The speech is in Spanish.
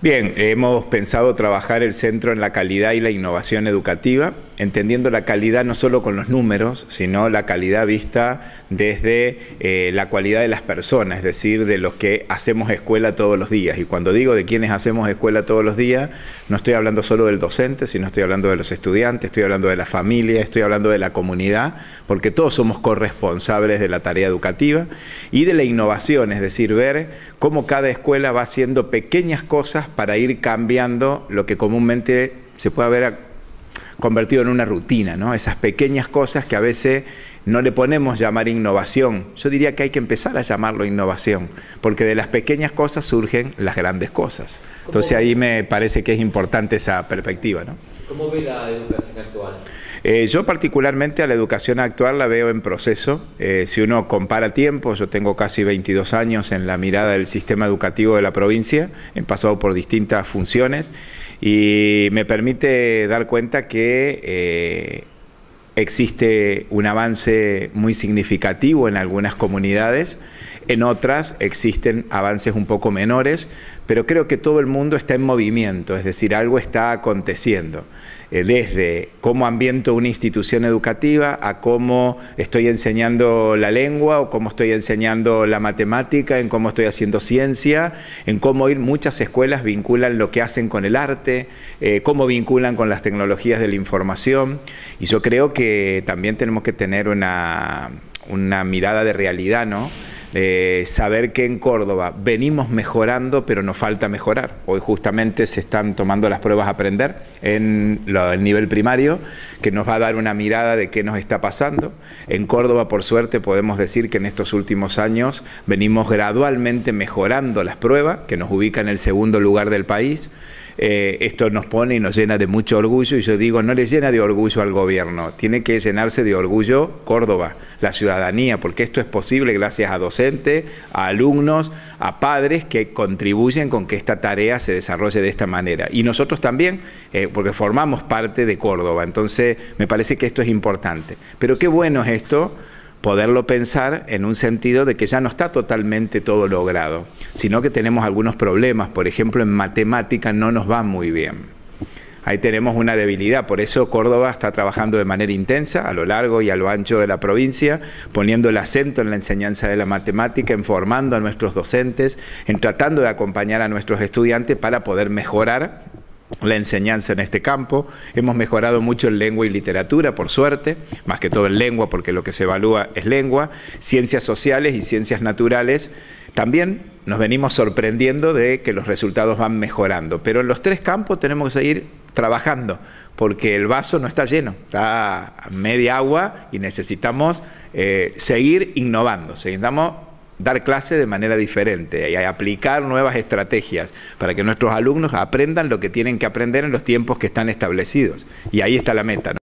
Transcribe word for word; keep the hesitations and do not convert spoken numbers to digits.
Bien, hemos pensado trabajar el centro en la calidad y la innovación educativa, entendiendo la calidad no solo con los números, sino la calidad vista desde eh, la cualidad de las personas, es decir, de los que hacemos escuela todos los días. Y cuando digo de quienes hacemos escuela todos los días, no estoy hablando solo del docente, sino estoy hablando de los estudiantes, estoy hablando de la familia, estoy hablando de la comunidad, porque todos somos corresponsables de la tarea educativa, y de la innovación, es decir, ver cómo cada escuela va haciendo pequeñas cosas para ir cambiando lo que comúnmente se puede haber convertido en una rutina, ¿no? Esas pequeñas cosas que a veces no le ponemos llamar innovación. Yo diría que hay que empezar a llamarlo innovación, porque de las pequeñas cosas surgen las grandes cosas. Entonces ahí me parece que es importante esa perspectiva, ¿no? ¿Cómo ve la educación actual? Eh, yo particularmente a la educación actual la veo en proceso. Eh, si uno compara tiempos, yo tengo casi veintidós años en la mirada del sistema educativo de la provincia, he pasado por distintas funciones y me permite dar cuenta que eh, existe un avance muy significativo en algunas comunidades, en otras existen avances un poco menores, pero creo que todo el mundo está en movimiento, es decir, algo está aconteciendo. Eh, desde cómo ambiento una institución educativa a cómo estoy enseñando la lengua o cómo estoy enseñando la matemática, en cómo estoy haciendo ciencia, en cómo ir, muchas escuelas vinculan lo que hacen con el arte, eh, cómo vinculan con las tecnologías de la información, y yo creo que también tenemos que tener una, una mirada de realidad, ¿no? Eh, saber que en Córdoba venimos mejorando, pero nos falta mejorar. Hoy justamente se están tomando las pruebas a aprender en lo, el nivel primario, que nos va a dar una mirada de qué nos está pasando. En Córdoba, por suerte, podemos decir que en estos últimos años venimos gradualmente mejorando las pruebas, que nos ubica en el segundo lugar del país. Eh, esto nos pone y nos llena de mucho orgullo, y yo digo, no le llena de orgullo al gobierno, tiene que llenarse de orgullo Córdoba, la ciudadanía, porque esto es posible gracias a docentes, a alumnos, a padres que contribuyen con que esta tarea se desarrolle de esta manera. Y nosotros también, eh, porque formamos parte de Córdoba, entonces me parece que esto es importante. Pero qué bueno es esto, poderlo pensar en un sentido de que ya no está totalmente todo logrado, sino que tenemos algunos problemas. Por ejemplo, en matemática no nos va muy bien. Ahí tenemos una debilidad, por eso Córdoba está trabajando de manera intensa a lo largo y a lo ancho de la provincia, poniendo el acento en la enseñanza de la matemática, en formando a nuestros docentes, en tratando de acompañar a nuestros estudiantes para poder mejorar la enseñanza en este campo. Hemos mejorado mucho en lengua y literatura, por suerte, más que todo en lengua, porque lo que se evalúa es lengua. Ciencias sociales y ciencias naturales también nos venimos sorprendiendo de que los resultados van mejorando, pero en los tres campos tenemos que seguir trabajando, porque el vaso no está lleno, está a media agua y necesitamos eh, seguir innovando, necesitamos dar clase de manera diferente y aplicar nuevas estrategias para que nuestros alumnos aprendan lo que tienen que aprender en los tiempos que están establecidos. Y ahí está la meta, ¿no?